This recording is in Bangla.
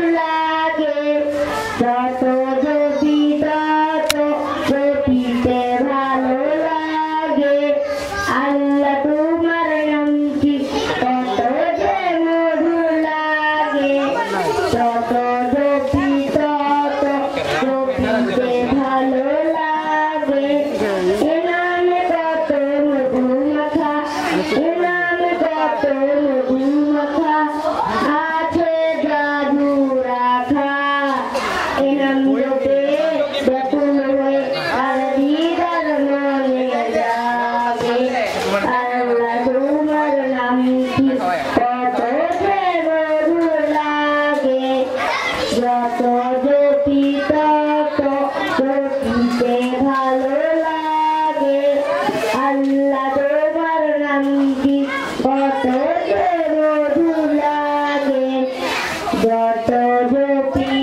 লাগে যত জপি তত জপিতে ভালো লাগে আল্লাহ তোমার নাম কি কত যে মধুর লাগে যত জপি তত জপিতে ভালো লাগে এ নামে কত মধু মাখা এ নামে কত মধু মাখা আছে জাদু রাখা এ নাম জপে ব্যাকুল হয়ে আর দিদার মনে যাবে আল্লাহ তোমার নাম কি কত যে মধুর লাগে যত জপি তত জপিতে ভালো লাগে আল্লাহ তোমার নাম কি কত যে মধুর লাগে যত জপি